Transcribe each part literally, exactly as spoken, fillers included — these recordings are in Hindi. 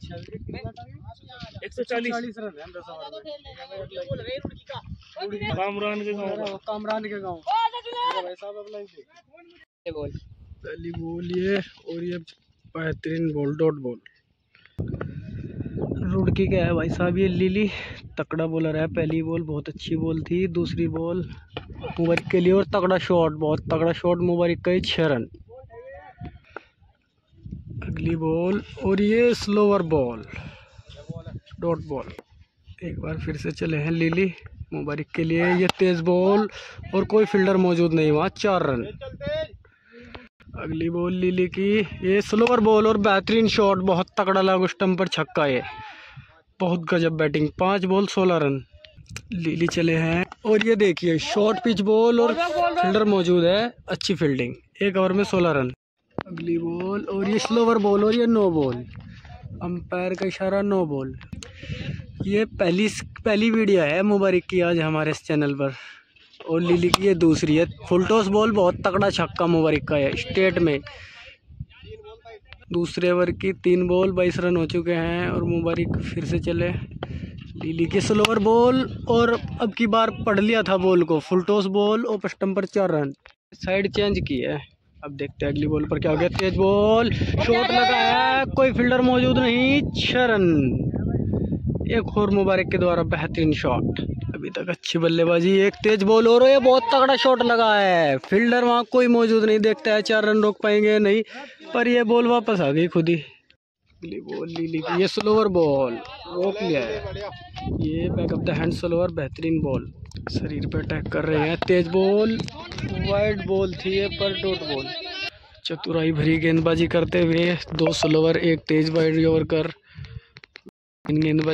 एक सौ चालीस रन है कामरान के गाँव कामरान के गाँव भाई साहब अपना बोल पहली बॉल ये और ये बेहतरीन बॉल डॉट बॉल रुड़की का है भाई साहब। ये लिली तकड़ा बॉलर है। पहली बॉल बहुत अच्छी बॉल थी, दूसरी बॉल मुबारक के लिए और तगड़ा शॉट, बहुत तगड़ा शॉट मुबारक का ही छह रन। अगली बॉल और ये स्लोवर बॉल डॉट बॉल। एक बार फिर से चले हैं लिली मुबारक के लिए। ये तेज बॉल और कोई फील्डर मौजूद नहीं वहाँ, चार रन। अगली बॉल लिली की, ये स्लोवर बॉल और बेहतरीन शॉट, बहुत तगड़ा लगा स्टंप पर छक्का, ये बहुत गजब बैटिंग, पांच बॉल सोलह रन। लिली चले हैं और ये देखिए शॉर्ट पिच बॉल और फील्डर मौजूद है, अच्छी फील्डिंग, एक ओवर में सोलह रन। अगली बॉल और ये स्लोवर बॉल और ये नो बॉल, अंपायर का इशारा नो बॉल। ये पहली पहली वीडियो है मुबारक की आज हमारे इस चैनल पर और लिली की ये दूसरी है। फुल टॉस बॉल, बहुत तगड़ा छक्का मुबारक का है स्टेट में। दूसरे ओवर की तीन बॉल बाईस रन हो चुके हैं और मुबारक फिर से चले। लिली की स्लोवर बॉल और अब की बार पढ़ लिया था बॉल को, फुल टॉस बॉल और स्टंप पर चार रन। साइड चेंज की है, अब देखते हैं अगली बॉल पर क्या हो गया। तेज बॉल, शॉट लगाया, कोई फील्डर मौजूद नहीं, छह रन। एक और मुबारक के द्वारा बेहतरीन शॉट, अभी तक अच्छी बल्लेबाजी। एक तेज बॉल और ये बहुत तगड़ा शॉट लगा है, फील्डर वहाँ कोई मौजूद नहीं, देखता है चार रन रोक पाएंगे नहीं, पर ये बॉल वापस आ गई खुद ही। अगली बॉल लिली की, ये स्लोवर बॉल रोक लिया है, ये back of the hand slower, बेहतरीन बॉल, शरीर पे अटैक कर रहे हैं। तेज बॉल, वाइड बॉल थी ये पर डॉट बॉल। चतुराई भरी गेंदबाजी करते हुए दो स्लोवर एक तेज वाइड ओवर कर गेंदबाजी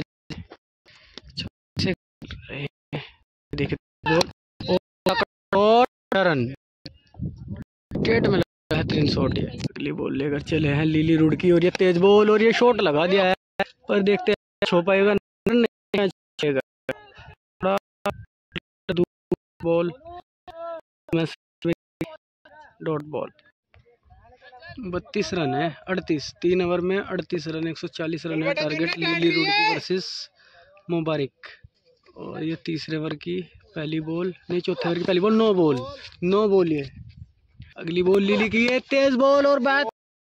देखिए और रन स्टेट में बेहतरीन शॉट है। अगली बॉल लेकर चले हैं लिली रुड़की और ये तेज बॉल और ये शॉट लगा दिया है, पर देखते हैं छो पाएगा नहीं छेगा। बॉल डॉट बॉल, बत्तीस रन है, अड़तीस, तीन ओवर में अड़तीस रन, एक सौ चालीस रन है टारगेट लिली रुड़की वर्सेस मुबारक। और ये तीसरे ओवर की पहली बॉल, नहीं चौथे ओवर की पहली ball, no ball, no ball. ये अगली बॉल लिली की, ये तेज बॉल और बैट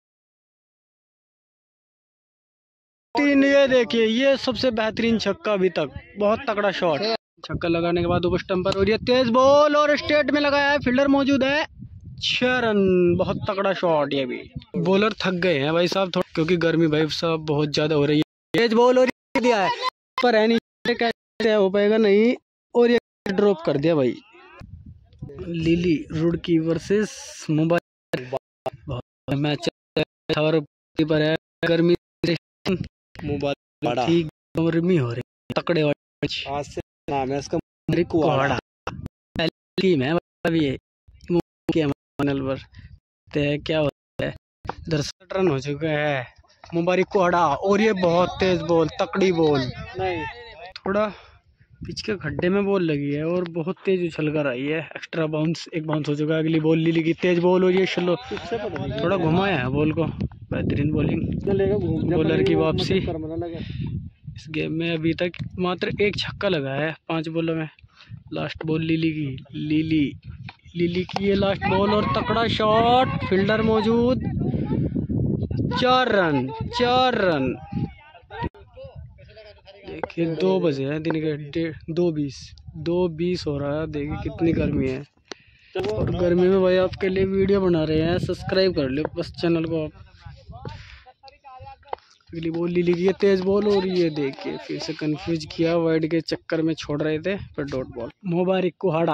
तीन, ये देखिए ये सबसे बेहतरीन छक्का अभी तक, बहुत तगड़ा शॉट, छक्का लगाने के बाद ऊपर स्टंपर और ये तेज बॉल और स्टेट में लगाया है, फील्डर मौजूद है, छह रन, बहुत तगड़ा शॉट। ये भी बॉलर थक गए हैं भाई साहब थोड़ा, क्योंकि गर्मी भाई साहब बहुत ज्यादा हो रही है। तेज बॉल और ये दिया है पर है नहीं, कैसे हो पाएगा नहीं, और ये ड्रॉप कर दिया भाई। लिली रुड़की वर्सेस मुबारक मैच और पर है, गर्मी मुबारक ठीक गर्मी हो रही, तकड़े आज से नाम है इसका कुहाड़ा टीम है अभी ये चैनल पर। क्या होता है, दर्शक रन हो चुके हैं मुबारक कुहाड़ा और ये बहुत तेज बॉल, तकड़ी बॉल, नहीं थोड़ा पिच के खड्डे में बॉल लगी है और बहुत तेज उछल कर आई है, एक्स्ट्रा बाउंस, एक बाउंस हो चुका है। अगली बॉल लिली की, तेज बॉल और ये स्लो, थोड़ा घुमाया है बॉल को, बेहतरीन बॉलिंग, बॉलर की वापसी। इस गेम में अभी तक मात्र एक छक्का लगा है पांच बॉलों में। लास्ट बॉल लिली की, लिली लिली की ये लास्ट बॉल और तकड़ा शॉट, फील्डर मौजूद, चार रन, चार रन। देखिए दो बजे हैं दिन के, दो बीस दो बीस हो रहा है, देखिए कितनी गर्मी है, और गर्मी में भाई आपके लिए वीडियो बना रहे हैं, सब्सक्राइब कर लो बस चैनल को आप। अगली बॉल लिली की, तेज बॉल और ये देखिए फिर से कंफ्यूज किया, वाइड के चक्कर में छोड़ रहे थे, पर डॉट बॉल। मुबारक कुहाड़ा,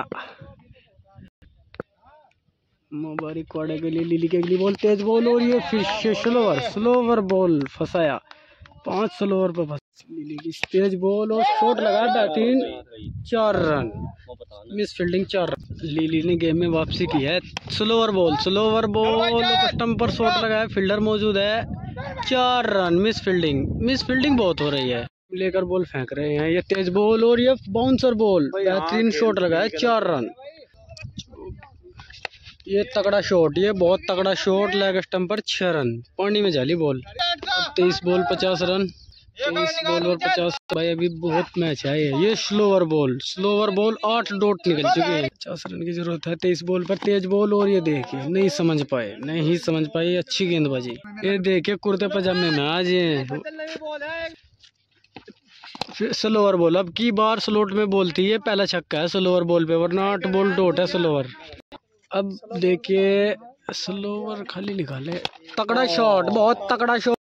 मुबारक कुहाड़ा के लिए लिली की अगली बॉल, तेज बॉल और ये फिर से स्लोवर, स्लोवर बॉल फंसाया, पांच स्लोवर पर फंस। लिली की तेज बॉल और शॉट लगा बेहतरीन, चार रन, मिस फील्डिंग, चार रन। लिली ने गेम में वापसी की है, slower ball, slower ball stump पर शॉट लगाया, फील्डर मौजूद है, चार run, miss fielding, miss fielding बहुत हो रही है, लेकर बॉल फेंक रहे हैं। ये तेज बॉल और ये बाउंसर बॉल, बेहतरीन शॉट लगाया, चार रन। ये तगड़ा शॉट, ये बहुत तगड़ा शॉट, लेग स्टंप पर छह रन, पानी में जाली बॉल। तेईस बॉल पचास रन, तेईस बॉल और पचास। भाई अभी बहुत मैच है ये ये स्लोवर बॉल, स्लोवर बॉल आठ डॉट निकल चुके हैं। पचास रन की जरूरत है तेईस बॉल पर, तेज बॉल। और ये देखिए नहीं समझ पाए, नहीं समझ पाए, अच्छी गेंदबाजी। ये देखिए कुर्ते पजामे में आज ये फिर स्लोवर बॉल। अब की बार स्लोट में बॉल थी, ये पहला छक्का है स्लोवर बॉल पे, वरना आठ बॉल डॉट है स्लोवर। अब देखिए स्लोवर खाली निकाले, तगड़ा शॉट, बहुत तगड़ा शॉट,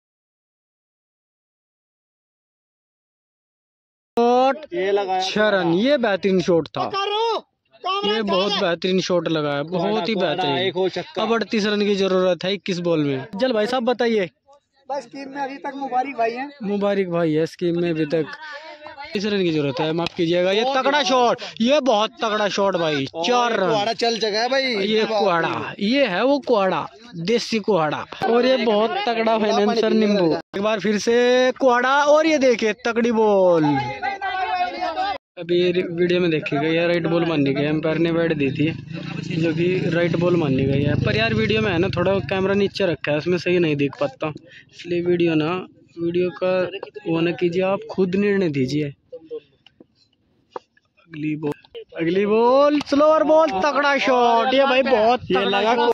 छह रन। ये बेहतरीन शॉट था, ये बहुत बेहतरीन शॉट लगा है, बहुत ही बेहतरीन। अब अड़तीस रन की जरूरत है इक्कीस बॉल में। चल भाई साहब बताइए। बस स्कीम में अभी तक मुबारक भाई हैं। मुबारक भाई है स्कीम में अभी तक। इस रन की जरूरत है, माफ कीजिएगा। ये तगड़ा शॉट, ये बहुत तगड़ा शॉट भाई, चार रन। चल चुका है भाई, ये कुहाड़ा, ये है वो कुहाड़ा, देसी कुहाड़ा। और ये बहुत तगड़ा फाइनेंसर नींबू। एक बार फिर से कुहाड़ा, और ये देखिए तगड़ी बॉल। अभी वीडियो में देखी गई है, राइट बॉल मानी गई, एम्पायर ने बैट दी थी जो कि राइट बॉल मानी गई है। पर यार वीडियो में है ना थोड़ा कैमरा नीचे रखा है, उसमें सही नहीं देख पाता, इसलिए वीडियो ना वीडियो का वो ना कीजिए, आप खुद निर्णय दीजिए। अगली बॉल, अगली बॉल स्लोअर बॉल, तगड़ा शॉट। ये भाई बहुत तगड़ा।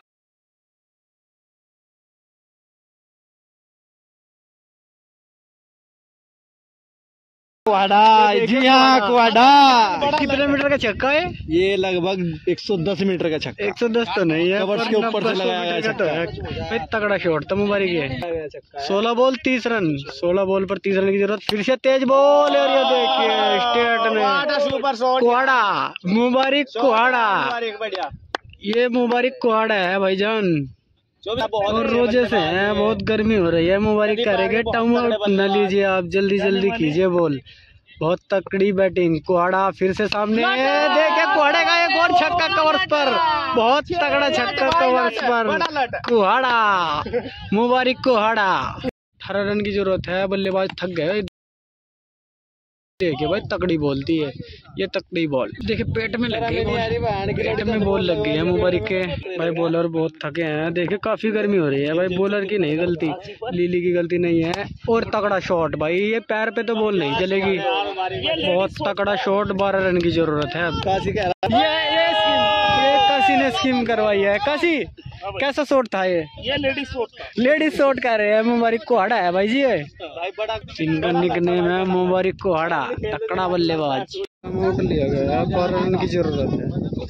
कुहाड़ा, जी हाँ कुहाड़ा। कितने मीटर का छक्का है ये? लगभग एक सौ दस मीटर का छक्का। एक सौ दस तो नहीं है, कवर्स के ऊपर से लगाया गया छक्का है। तगड़ा शॉट था, मुबारक है। सोलह बॉल तीस रन, सोलह बॉल पर तीस रन की जरूरत। फिर से तेज बॉल, और ये देखिए स्टेट में सुपर शॉट, कुहाड़ा, मुबारक कुहाड़ा। ये मुबारक कुहाड़ा है भाईजान, और रोजे से है, बहुत गर्मी हो रही है। मुबारक करेंगे, टाइम आउट न लीजिए आप, जल्दी जल्दी कीजिए बॉल। बहुत तकड़ी बैटिंग, कुहाड़ा फिर से सामने, देखिए कुहाड़े का एक और छक्का कवर्स पर, बहुत तगड़ा छक्का कवर्स पर, कुहाड़ा, मुबारक कुहाड़ा। अठारह रन की जरूरत है, बल्लेबाज थक गए। देखिए भाई तकड़ी बॉल दी है, ये तकड़ी बॉल। देखिए पेट में लग गई, पेट में बॉल लग गई है मुबारक के। भाई बॉलर बहुत थके हैं, देखिए काफी गर्मी हो रही है। भाई बॉलर की नहीं गलती, लीली की गलती नहीं है। और तगड़ा शॉट भाई, ये पैर पे तो बॉल नहीं चलेगी, बहुत तगड़ा शॉट। बारह रन की जरूरत है अब। ये ये ये काशी ने स्कीम करवाई है। काशी कैसा शॉट था ये? ये लेडीज शॉट था, लेडीज शॉट कर रहे हैं। मुबारक कुहाड़ा है भाई जी, ये इनका निकनेम है मुबारक कुहाड़ा, तकड़ा बल्लेबाज। आउट लिया गया है, बारह रन की जरूरत है।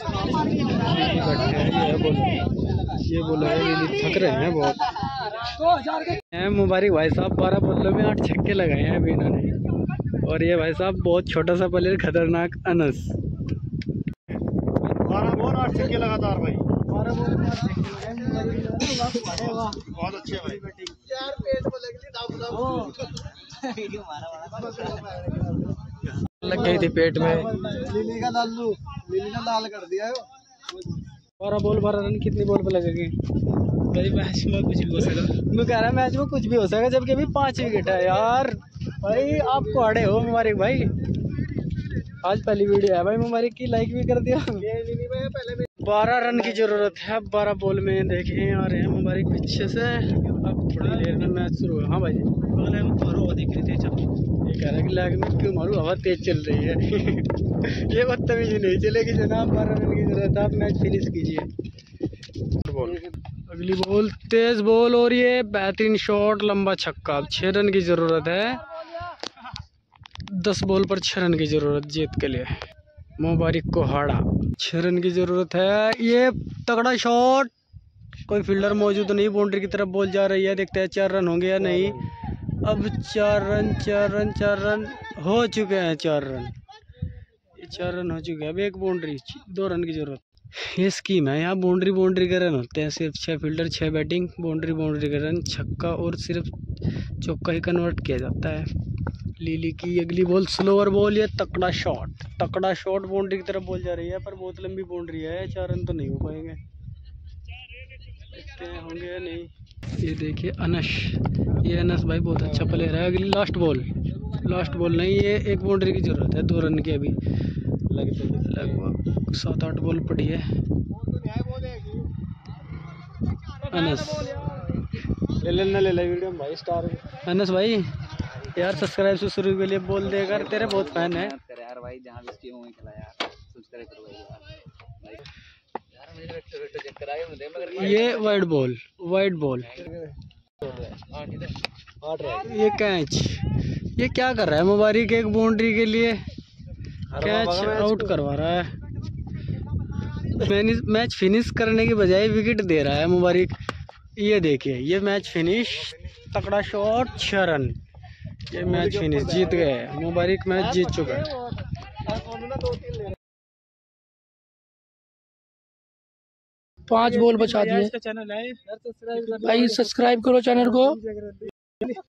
ये बोल ये बोल रहे हैं थक रहे हैं बहुत। मुबारक भाई साहब बारह बल्लों में आठ छक्के लगाए हैं अभी इन्होंने। और ये भाई साहब बहुत छोटा सा प्लेयर, खतरनाक अनस, बारह बॉल आठ छक्के लगातार भाई, बारह बॉल में आठ छक्के बहुत अच्छे भाई। यार पेट में लग लग गई थी पेट में। लिली का लालू, लिली ने लाल कर दिया है। बारह बॉल बारह रन कितनी बॉल पे लगेगी भाई? मैच में कुछ भी हो सकता, मैं कह रहा मैच में कुछ भी हो सकता, जबकि अभी पांच विकेट है यार। भाई आप कुहाड़े हो मुबारक भाई, आज पहली वीडियो है भाई मुबारक की, लाइक भी कर दिया। बारह रन की जरूरत है अब बारह बॉल में। देखें आ रहे हैं मुबारक पीछे से, अब थोड़ी देर में मैच शुरू है। हाँ भाई दिख रही थी, ये कह रहा है कि लैग में क्यों मारूं, हवा तेज चल रही है। ये बदतमीजी नहीं चलेगी जनाब, बारह रन की जरूरत है, आप मैच फिनिश कीजिए। अगली बॉल तेज बॉल, और ये बेहतरीन शॉट, लंबा छक्का। अब छह रन की जरूरत है, दस बॉल पर छह रन की जरूरत जीत के लिए। मुबारक कुहाड़ा, छह रन की जरूरत है। ये तगड़ा शॉट, कोई फील्डर मौजूद नहीं, बाउंड्री की तरफ बॉल जा रही है, देखते हैं चार रन होंगे या नहीं। अब चार रन चार रन चार रन हो चुके हैं, चार रन ये चार रन हो चुके हैं। अब एक बाउंड्री, दो रन की जरूरत। ये स्कीम है, यहाँ बाउंड्री बाउंड्री के रन होते हैं, सिर्फ छः फील्डर छः बैटिंग, बाउंड्री बाउंड्री के रन, छक्का और सिर्फ चौका ही कन्वर्ट किया जाता है। लीली की अगली बॉल स्लोअर बॉल, ये तकड़ा शॉट, तकड़ा शॉट, बाउंड्री की तरफ बॉल जा रही है, पर बहुत लंबी बाउंड्री है, चार रन तो नहीं हो पाएंगे, देखते हैं होंगे या नहीं। ये देखिए अनस, ये अनस भाई बहुत अच्छा प्लेयर है। अगली लास्ट बॉल, लास्ट बॉल नहीं, ये एक बाउंड्री की जरूरत है, दो रन की अभी लगभग सात आठ बॉल पड़ी है। अनस। ले लेना ले ले वीडियो में भाई स्टार। अनस भाई यार सब्सक्राइब से शुरू के लिए बोल दे कर, तेरे बहुत फैन है यार भाई, जहाँ भी स्ट्रीम होगी खेला यार, सब्सक्राइब करो भाई यार, मुझे वेक्टर चक्कर आ गया मुझे, मगर ये वाइड बॉल, वाइड बॉल, ये कैच, ये क्या कर रहा है मुबारिक? एक बाउंड्री के लिए कैच आउट करवा रहा है। मैच फिनिश करने की बजाय विकेट दे रहा है मुबारिक। ये देखिए, ये मैच फिनिश, तगड़ा शॉट, छह रन, ये मैच फिनिश, जीत गए मुबारिक, मैच जीत चुका है। पांच बॉल बचा दिए चैनल है भाई, सब्सक्राइब करो चैनल को।